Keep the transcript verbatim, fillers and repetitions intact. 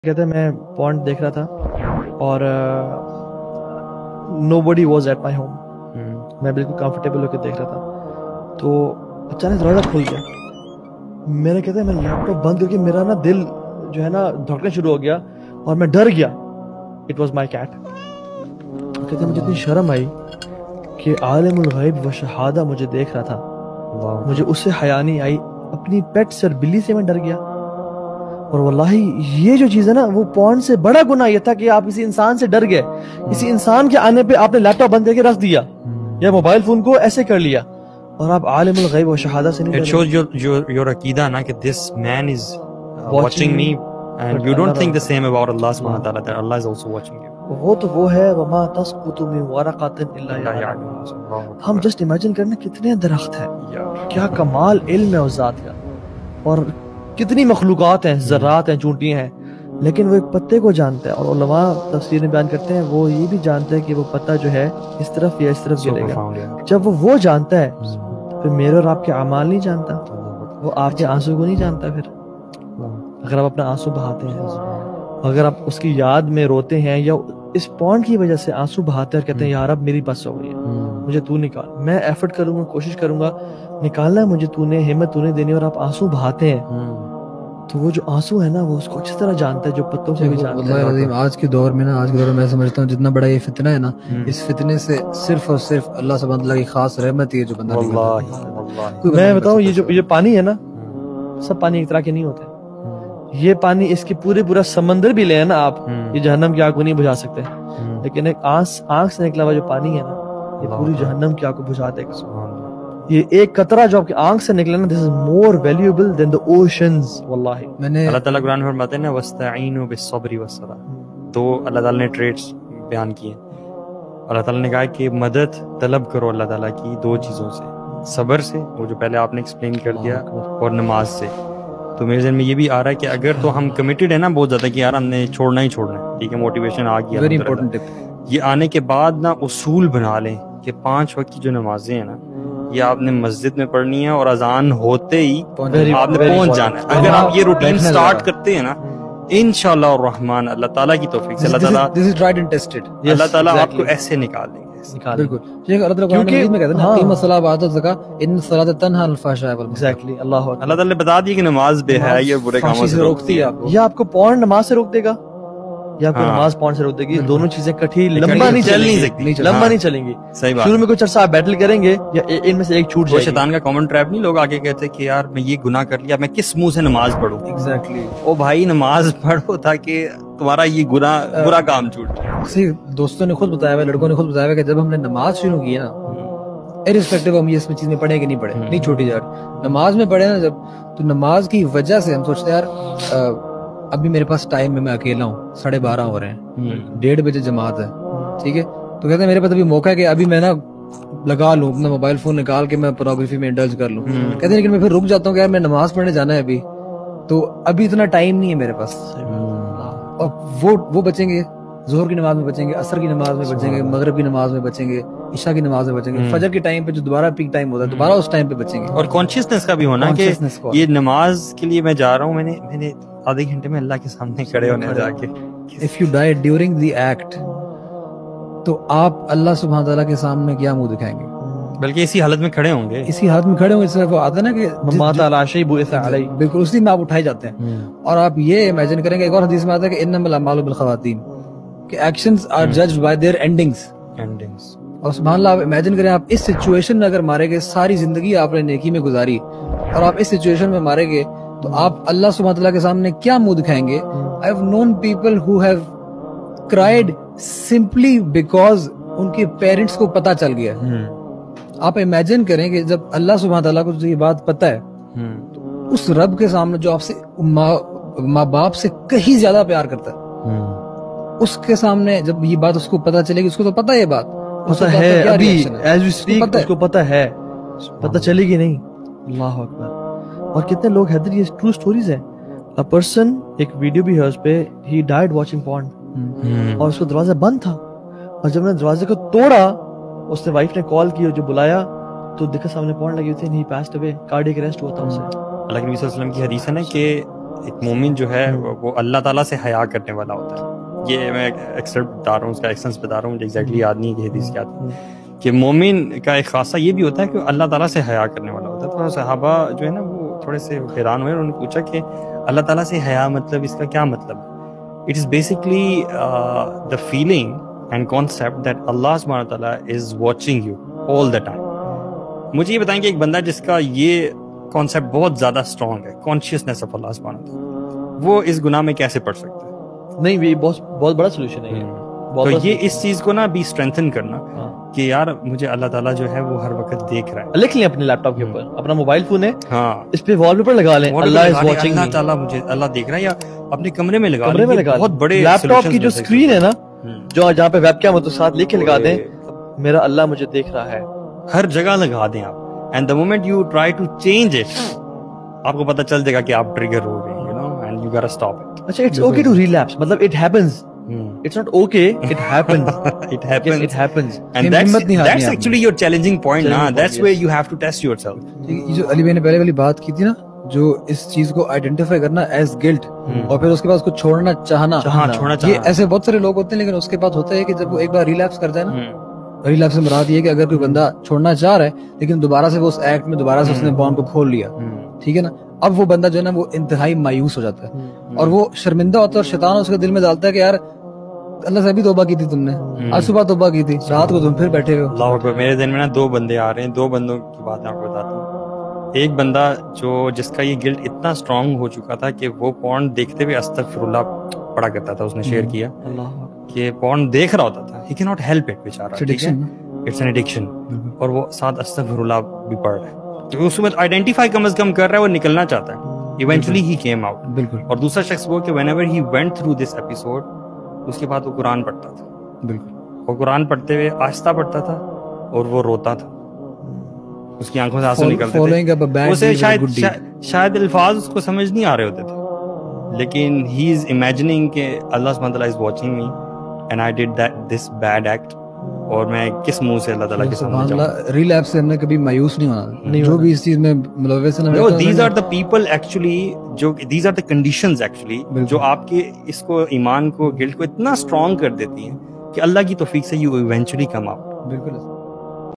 کہتے ہیں میں پوائنٹ دیکھ رہا تھا اور nobody was at my home. میں بالکل کمفرٹیبل ہو کے دیکھ رہا تھا تو اچانک دروازہ کھل گیا. میرے کہتے ہیں میں لیپ ٹاپ بند کر کے میرا نا دل جو ہے نا دھڑکنا شروع ہو گیا اور میں ڈر گیا. It was my cat. کہتے ہیں مجھے اتنی شرم آئی کہ عالم الغیب و شہادہ مجھے دیکھ رہا تھا, مجھے اس سے حیا نہیں آئی. اپنی پیٹ سے اور بلی سے میں ڈر گیا. اور واللہ یہ جو چیز ہے نا وہ پوائنٹ سے بڑا گناہ یہ تھا کہ آپ کسی انسان سے ڈر گئے. کسی انسان کے آنے پہ آپ نے لیپ ٹاپ بند کر کے رکھ دیا یا موبائل فون کو ایسے کر لیا اور آپ عالم الغیب و شہادہ سے نہیں ڈرے. It shows your your your عقیدہ نا کہ this man is watching me and you don't think the same about Allah subhanahu wa ta'ala that Allah is also watching you. وہ تو وہ ہے وما تسقط من ورقۃ الا یعلمها. ہم جسٹ امیجن کرنا کتنے درخت ہیں, کیا کمال علم ہے اس ذات کا, اور کتنی مخلوقات ہیں, ذرات ہیں, چونٹیاں ہیں, لیکن وہ ایک پتے کو جانتا ہے. اور علماء تفسیر میں بیان کرتے ہیں وہ یہ بھی جانتے ہیں کہ وہ پتا جو ہے اس طرف یا اس طرف گرے گا. جب وہ وہ جانتا ہے پھر میرے اور آپ کے اعمال نہیں جانتا, وہ آپ کے آنسو کو نہیں جانتا. پھر اگر آپ اپنا آنسو بہاتے ہیں, اگر آپ اس کی یاد میں روتے ہیں یا اس پوائنٹ کی وجہ سے آنسو بہاتے ہیں اور کہتے ہیں یار اب میری بس ہو گئی ہے, مجھے تو نکال, میں ایفرٹ کروں گا, کوشش کروں گا نکالنا ہے مجھے, تو نے ہمت تو نے دینی, اور آپ آنسو بہاتے ہیں تو وہ جو آنسو ہے نا وہ اس کو اچھی طرح جانتا ہے جو پتوں سے بھی جانتا ہے. عظیم آج کے دور میں نا آج کے دور میں میں سمجھتا ہوں جتنا بڑا یہ فتنہ ہے نا, اس فتنے سے صرف اور صرف اللہ سبحانہ اللہ کی خاص رحمت ہے جو بندہ نکلتا. میں بتاؤں یہ جو یہ پانی ہے نا, سب پانی ایک طرح کے نہیں ہوتے. یہ پانی اس کے پورے پورا سمندر بھی لے نا آپ, یہ جہنم کی آگ کو نہیں بجھا سکتے, لیکن ایک آنکھ سے نکلا ہوا جو پانی ہے نا یہ پوری جہنم کی آگ کو بجھا دے گا. یہ ایک قطرہ جو آپ کی آنکھ سے نکلا نا, this is more valuable than the oceans. واللہ میں نے اللہ تعالیٰ قرآن میں فرماتے ہیں نا وَاسْتَعِينُوا بِالصَّبْرِ وَالصَّلَاةِ, تو اللہ تعالیٰ نے ٹریٹس بیان کیے. اللہ تعالیٰ نے کہا کہ مدد طلب کرو اللہ تعالیٰ کی دو چیزوں سے, صبر سے, وہ جو پہلے آپ نے ایکسپلین کر دیا, اور نماز سے. تو میرے ذہن میں یہ بھی آ رہا ہے کہ اگر تو ہم کمیٹیڈ ہے نا بہت زیادہ کہ یار ہم نے چھوڑنا ہی چھوڑنا ہے, ٹھیک ہے, موٹیویشن آ گیا, ویری امپورٹنٹ ٹپ, یہ آنے کے بعد نا اصول بنا لیں کہ پانچ وقت کی جو نمازیں ہیں نا یہ آپ نے مسجد میں پڑھنی ہے اور اذان ہوتے ہی آپ نے پہنچ جانا ہے. اگر آپ یہ روٹین سٹارٹ کرتے ہیں نا انشاءاللہ الرحمن, اللہ تعالیٰ کی توفیق سے اللہ تعالیٰ this is tried and tested, اللہ تعالیٰ آپ کو ایسے نکال دیں گے. بالکل اللہ تعالیٰ قرآن مجید میں کہتے ہیں نا اقیموا الصلاۃ وآتوا الزکاۃ ان الصلاۃ تنہی عن الفحشاء والمنکر. ایگزیکٹلی, اللہ اکبر. اللہ تعالیٰ نے بتا دیا کہ نماز بے حیائی اور برے کاموں سے روکتی ہے آپ کو. یہ آپ کو پوائنٹ نماز سے روک دے گا یا آپ کو نماز پوائنٹ سے روک دے گی, دونوں چیزیں کٹھی لمبا نہیں چل نہیں سکتی, لمبا نہیں چلیں گی. صحیح بات. شروع میں کچھ عرصہ آپ بیٹل کریں گے یا ان میں سے ایک چھوٹ وہ جائے گی. شیطان کا کامن ٹریپ نہیں, لوگ آگے کہتے کہ یار میں یہ گناہ کر لیا, میں کس منہ سے نماز پڑھوں. ایگزیکٹلی. او بھائی نماز پڑھو تاکہ تمہارا یہ گناہ برا کام چھوٹ جائے. اسی دوستوں نے خود بتایا ہوا, لڑکوں نے خود بتایا ہوا کہ جب ہم نے نماز شروع کی نا, ارسپیکٹو ہم یہ اس میں چیز میں پڑھیں کہ نہیں پڑھیں, نہیں چھوٹی جا رہی, نماز میں پڑھے نا جب, تو نماز کی وجہ سے ہم سوچتے ہیں یار ابھی میرے پاس ٹائم ہے, میں اکیلا ہوں, ساڑھے بارہ ہو رہے ہیں, ڈیڑھ بجے جماعت ہے, ٹھیک ہے, تو کہتے ہیں میرے پاس ابھی موقع ہے کہ ابھی میں نا لگا لوں اپنا موبائل فون نکال کے میں پورنوگرافی میں انڈلج کر لوں. کہتے ہیں لیکن میں پھر رک جاتا ہوں کہ یار میں نماز پڑھنے جانا ہے ابھی, تو ابھی اتنا ٹائم نہیں ہے میرے پاس. اور وہ وہ بچیں گے, ظہر کی نماز میں بچیں گے, عصر کی نماز میں بچیں گے, مغرب کی نماز میں بچیں گے, عشاء کی نماز میں بچیں گے, فجر کے ٹائم پہ جو دوبارہ پیک ٹائم ہوتا ہے دوبارہ اس ٹائم پہ بچیں گے. اور کانشیسنس کا بھی ہونا کہ یہ نماز کے لیے میں جا رہا ہوں, میں نے میں نے آدھے گھنٹے میں اللہ کے سامنے کھڑے ہونے جا کے. If you die during the act تو آپ اللہ سبحانہ تعالیٰ کے سامنے کیا منہ دکھائیں گے, بلکہ اسی حالت میں کھڑے ہوں گے, اسی حالت میں کھڑے ہوں گے. اس طرح وہ آتا ہے نا کہ مات علی شیء بعث علیہ, بالکل اسی میں آپ اٹھائے جاتے ہیں. اور آپ یہ امیجن کریں گے, ایک اور حدیث میں آتا ہے کہ انما الاعمال بالخواتیم, کہ actions are judged by their endings. اور سبحان اللہ آپ امیجن کریں آپ اس سچویشن میں اگر مارے گئے, ساری زندگی آپ نے نیکی میں گزاری اور آپ اس سچویشن میں مارے گئے, تو آپ اللہ سبحانہ تعالیٰ کے سامنے کیا منہ دکھائیں گے. I have known people who have cried simply because ان کے پیرنٹس کو پتہ چل گیا. آپ امیجن کریں کہ جب اللہ سبحانہ تعالیٰ کو یہ بات پتہ ہے, تو اس رب کے سامنے جو آپ سے ماں باپ سے کہیں زیادہ پیار کرتا ہے, اس کے سامنے جب یہ بات اس کو پتہ چلے گی, اس کو تو پتہ ہے یہ بات, پتہ ہے ابھی ایز وی اسپیک اس کو پتہ ہے, پتہ چلے گی نہیں. اللہ اکبر. اور کتنے لوگ حیدر, یہ ٹرو سٹوریز ہیں. A person, ایک ویڈیو بھی ہے اس پہ, he died watching porn, اور اس کو دروازہ بند تھا, اور جب نے دروازے کو توڑا اس نے وائف نے کال کی اور جو بلایا تو دیکھا سامنے پورن لگی ہوئی تھی, and he passed away, cardiac arrest ہوا تھا اسے. اللہ کے نبی صلی اللہ علیہ وسلم کی حدیث ہے نا کہ ایک مومن جو ہے وہ اللہ تعالیٰ سے حیا کرنے والا ہوتا ہے. یہ میں ایکسپٹ بتا رہا ہوں, اس کا ایکسنس بتا رہا ہوں, مجھے ایگزیکٹلی یاد نہیں کہ حدیث کیا تھی, کہ مومن کا ایک خاصہ یہ بھی ہوتا ہے کہ اللہ تعالیٰ سے حیا کرنے والا ہوتا ہے. تو صحابہ جو ہے نا وہ تھوڑے سے حیران ہوئے, انہوں نے پوچھا کہ اللہ تعالیٰ سے حیا مطلب اس کا کیا مطلب ہے؟ It is basically the feeling and concept that اللہ سبحانہ تعالیٰ is watching you all the time. مجھے یہ بتائیں کہ ایک بندہ جس کا یہ کانسیپٹ بہت زیادہ اسٹرانگ ہے, کانشیسنیس آف اللہ سبحانہ تعالیٰ, وہ اس گناہ میں کیسے پڑ سکتا ہے؟ نہیں, یہ بہت بہت بڑا سولوشن ہے. تو یہ اس چیز کو نا بھی اسٹرینتھن کرنا کہ یار مجھے اللہ تعالیٰ جو ہے وہ ہر وقت دیکھ رہا ہے. لکھ لیں اپنے لیپ ٹاپ کے اوپر, اپنا موبائل فون ہے, ہاں, اس پہ وال پیپر لگا لیں, اللہ از واچنگ, اللہ تعالیٰ مجھے اللہ دیکھ رہا ہے, یا اپنے کمرے میں لگا کمرے میں لگا بہت بڑے لیپ ٹاپ کی جو اسکرین ہے نا, جو جہاں پہ ویب کیم ساتھ لکھ کے لگا دیں میرا اللہ مجھے دیکھ رہا ہے, ہر جگہ لگا دیں آپ. And the moment you try to change it, آپ کو پتہ چل جائے گا کہ آپ ٹریگر ہو گئے, you know, and you gotta stop it. اچھا, اٹس اوکے ٹو ریلیپس, مطلب it happens, it's not okay, it happens. it happens. Yes, it happens. And that's, that's actually your challenging point نا, that's where you have to test yourself. یہ جو علی بھائی نے پہلے والی بات کی تھی نا, جو اس چیز کو آئیڈینٹیفائی کرنا ایز گلٹ, اور پھر اس کے بعد اس کو چھوڑنا چاہنا, چھوڑنا چاہنا, یہ ایسے بہت سارے لوگ ہوتے ہیں. لیکن اس کے بعد ہوتا ہے کہ جب وہ ایک بار ریلیپس کرتا ہے نا, ریلیپس سے مراد یہ ہے کہ اگر کوئی بندہ چھوڑنا چاہ رہا ہے لیکن دوبارہ سے وہ اس ایکٹ میں دوبارہ سے اس نے بانڈ کو کھول لیا, ٹھیک ہے نا, اب وہ بندہ جو ہے نا وہ انتہائی مایوس ہو جاتا ہے, اور وہ شرمندہ ہوتا ہے, اور شیطان اس کے دل میں ڈالتا ہے کہ یار اللہ سے بھی توبہ کی تھی تم نے, آج صبح توبہ کی تھی, رات کو تم پھر بیٹھے ہو. اللہ اکبر. میرے ذہن میں نا دو بندے آ رہے ہیں, دو بندوں کی بات میں آپ کو بتاتا ہوں. ایک بندہ جو جس کا یہ گلٹ اتنا اسٹرانگ ہو چکا تھا کہ وہ پورن دیکھتے ہوئے استغفر اللہ پڑھا کرتا تھا, اس نے شیئر کیا کہ پورن دیکھ رہا ہوتا تھا, he can not help it بیچارہ, اٹس این ایڈکشن, اور وہ ساتھ استغفر اللہ بھی پڑھ رہا ہے, تو اس وقت آئیڈینٹیفائی کم از کم کر رہا ہے, وہ نکلنا چاہتا ہے. Eventually he came out. بالکل. اور دوسرا شخص وہ کہ whenever he went through this episode, اس کے بعد وہ قرآن پڑھتا تھا. بالکل. اور قرآن پڑھتے ہوئے آہستہ پڑھتا تھا اور وہ روتا تھا, اس کی آنکھوں سے آنسو نکلتے تھے. اسے شاید شاید الفاظ اس کو سمجھ نہیں آ رہے ہوتے تھے, لیکن he is imagining کہ اللہ سبحانہ تعالیٰ is watching me and I did that this bad act, اور میں کس منہ سے اللہ تعالیٰ کے سامنے جاؤں. ریلیپس سے ہم نے کبھی مایوس نہیں ہونا, جو بھی اس چیز میں ملوث ہے. No, these are the people actually, جو these are the conditions actually, جو آپ کے اس کو ایمان کو گلٹ کو اتنا اسٹرانگ کر دیتی ہیں کہ اللہ کی توفیق سے you eventually come out. بالکل.